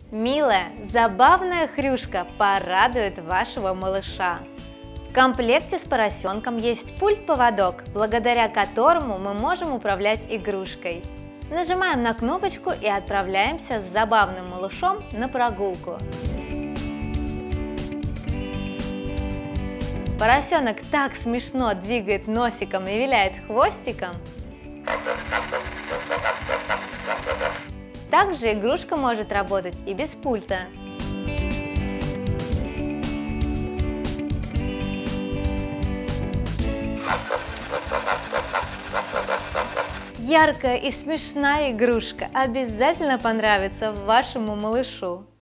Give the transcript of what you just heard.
Милая, забавная хрюшка порадует вашего малыша. В комплекте с поросенком есть пульт-поводок, благодаря которому мы можем управлять игрушкой. Нажимаем на кнопочку и отправляемся с забавным малышом на прогулку. Поросенок так смешно двигает носиком и виляет хвостиком. Также игрушка может работать и без пульта. Яркая и смешная игрушка обязательно понравится вашему малышу.